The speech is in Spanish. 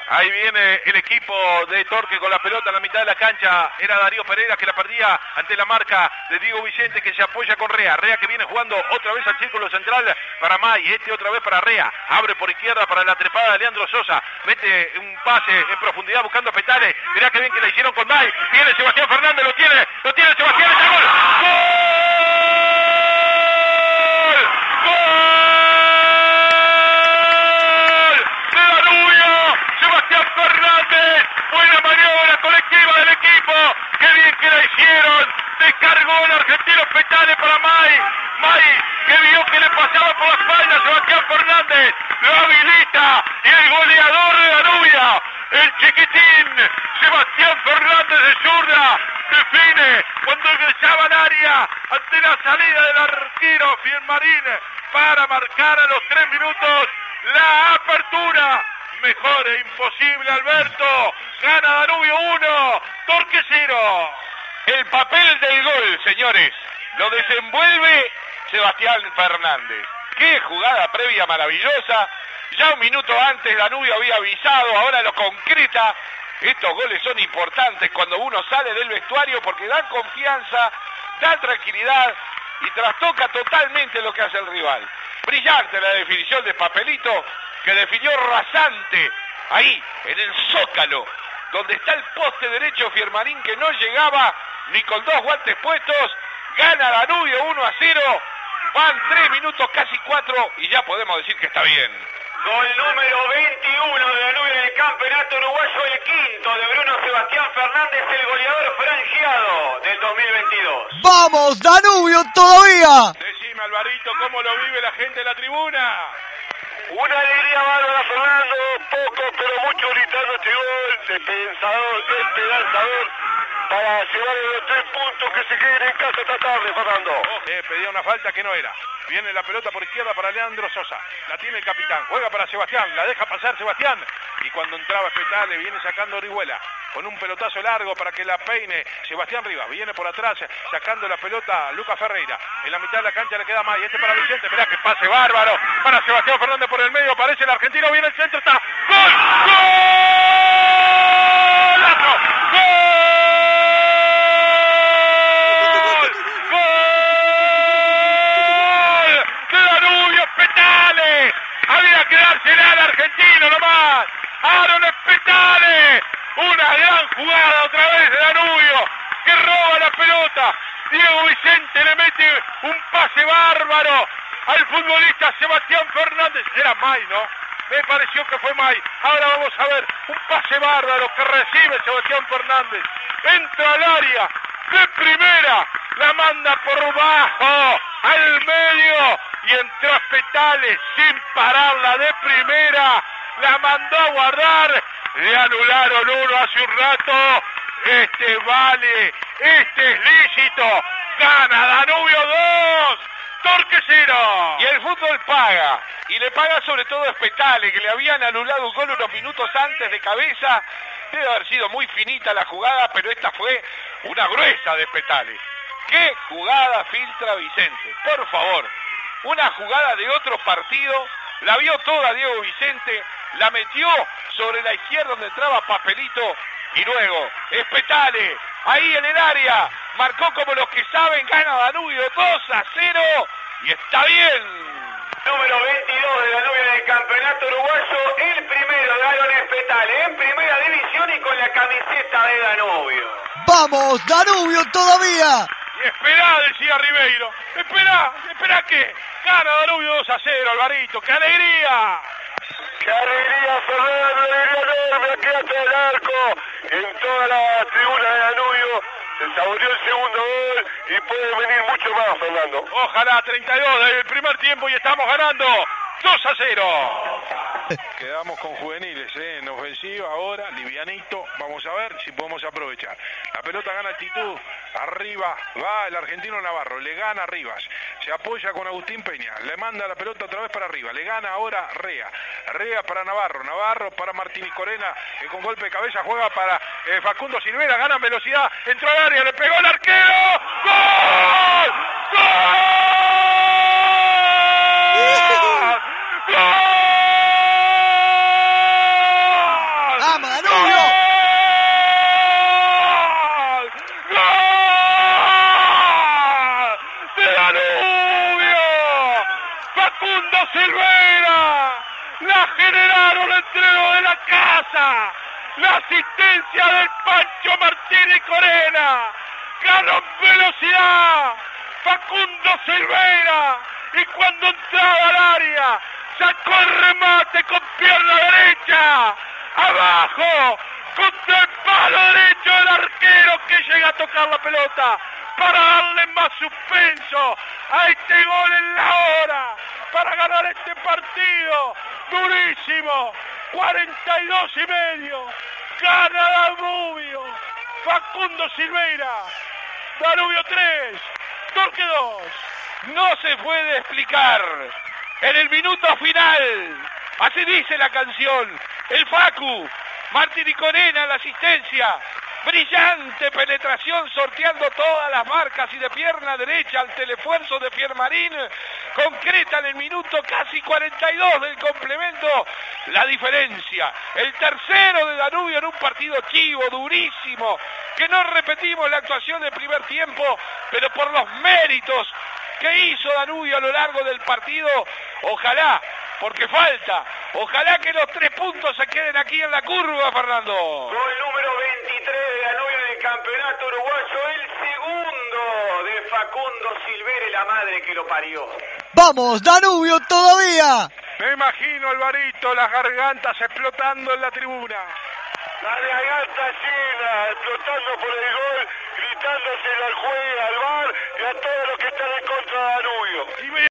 Ahí viene el equipo de Torque con la pelota en la mitad de la cancha. Era Darío Pereira que la perdía ante la marca de Diego Vicente, que se apoya con Rea. Rea que viene jugando otra vez al círculo central para May. Otra vez para Rea. Abre por izquierda para la trepada de Leandro Sosa. Mete un pase en profundidad buscando a Petale. Mirá que bien que la hicieron con May. Viene Sebastián Fernández, lo tiene Sebastián. ¡Está gol! ¡Gol! Fernández, buena maniobra colectiva del equipo, qué bien que la hicieron, descargó el argentino Petale para May, que vio que le pasaba por la espalda a Sebastián Fernández, lo habilita, y el goleador de Danubio, el chiquitín, Sebastián Fernández de zurda, define cuando ingresaba al área, ante la salida del arquero Fielmarín, para marcar a los 3 minutos, la apertura. Mejor e imposible, Alberto. Gana Danubio 1, Torque 0. El papel del gol, señores, lo desenvuelve Sebastián Fernández. Qué jugada previa maravillosa. Ya un minuto antes Danubio había avisado, ahora lo concreta. Estos goles son importantes cuando uno sale del vestuario porque dan confianza, dan tranquilidad y trastoca totalmente lo que hace el rival. Brillante la definición de Papelito, que definió rasante ahí en el Zócalo, donde está el poste derecho Fielmarín, que no llegaba ni con 2 guantes puestos. Gana Danubio 1-0, van 3 minutos, casi 4, y ya podemos decir que está bien. Gol número 21 de Danubio en el campeonato uruguayo, el quinto de Bruno Sebastián Fernández, el goleador franjeado del 2022. ¡Vamos, Danubio todavía! Decime, Alvarito, ¿cómo lo vive la gente en la tribuna? Una alegría bárbara, Fernando, poco pero mucho gritando este gol, esperanzador, para llevar los 3 puntos que se queden en casa esta tarde, Fernando. Pedía una falta que no era. Viene la pelota por izquierda para Leandro Sosa. La tiene el capitán. Juega para Sebastián. La deja pasar Sebastián. Y cuando entraba Petale, viene sacando Orihuela. Con un pelotazo largo para que la peine Sebastián Rivas. Viene por atrás sacando la pelota a Lucas Ferreira. En la mitad de la cancha le queda May. Para Vicente. Mirá que pase bárbaro. Para Sebastián Fernández por el medio. Aparece el argentino. Viene el centro. Está. ¡Gol! ¡Golazo! ¡Gol! Petale, había que dársela al argentino nomás, Aaron Petale, una gran jugada otra vez de Danubio, que roba la pelota, Diego Vicente le mete un pase bárbaro al futbolista Sebastián Fernández, era May, ¿no? Me pareció que fue May, ahora vamos a ver, un pase bárbaro que recibe Sebastián Fernández, entra al área, de primera, la manda por bajo, al medio, y entró a Petale sin pararla de primera, la mandó a guardar, le anularon uno hace un rato, este vale, este es lícito, gana Danubio 2, Torque 0. Y el fútbol paga, y le paga sobre todo a Petale, que le habían anulado un gol unos minutos antes de cabeza. Debe haber sido muy finita la jugada, pero esta fue una gruesa de Petale. ¿Qué jugada filtra Vicente? Por favor, una jugada de otro partido, la vio toda Diego Vicente, la metió sobre la izquierda donde entraba Papelito, y luego Petale, ahí en el área, marcó como los que saben, gana Danubio 2-0, y está bien. Número 22 de Danubio en el campeonato uruguayo, el primero de Aaron Petale, en primera división y con la camiseta de Danubio. ¡Vamos, Danubio todavía! Y esperá, decía Ribeiro, esperá que gana Danubio 2-0, Alvarito, ¡qué alegría! ¡Qué alegría, Fernando! ¡Alegría enorme aquí hasta el arco! En toda la tribuna de Danubio se saboreó el segundo gol y puede venir mucho más, Fernando. Ojalá, 32 del primer tiempo y estamos ganando 2-0. Quedamos con juveniles, en ofensiva ahora, livianito, vamos a ver si podemos aprovechar. La pelota gana altitud, arriba va el argentino Navarro, le gana Rivas, se apoya con Agustín Peña, le manda la pelota otra vez para arriba, le gana ahora Rea para Navarro para Martínez Corena, que con golpe de cabeza juega para Facundo Silvera, gana velocidad, entró al área, le pegó el arquero, ¡gol! ¡Gol! ¡Gol! ¡Vamos, Danubio! ¡Gol! ¡Gol! ¡De Danubio! ¡Facundo Silveira! ¡La generaron entre los de la casa! ¡La asistencia del Pancho Martínez Corena! ¡Ganó en velocidad! ¡Facundo Silveira! Y cuando entraba al área, sacó el remate con pierna derecha. Abajo, contra el palo derecho del arquero que llega a tocar la pelota para darle más suspenso a este gol en la hora, para ganar este partido durísimo. 42,5. Gana Danubio. Facundo Silveira. Danubio 3. Torque 2. No se puede explicar. En el minuto final, así dice la canción, el Facu, Martín Corena, la asistencia, brillante penetración sorteando todas las marcas y de pierna derecha al telefuerzo de Piermarín, concreta en el minuto casi 42 del complemento la diferencia. El tercero de Danubio en un partido chivo, durísimo, que no repetimos la actuación del primer tiempo, pero por los méritos que hizo Danubio a lo largo del partido, ojalá, porque falta, ojalá que los 3 puntos se queden aquí en la curva, Fernando. Gol número 23 de Danubio en el campeonato uruguayo, el segundo de Facundo Silveira, la madre que lo parió. ¡Vamos, Danubio todavía! Me imagino, Alvarito, las gargantas explotando en la tribuna. La garganta llena, explotando por el gol, gritándose al juez, al VAR y a todos los que están en contra de Danubio. Y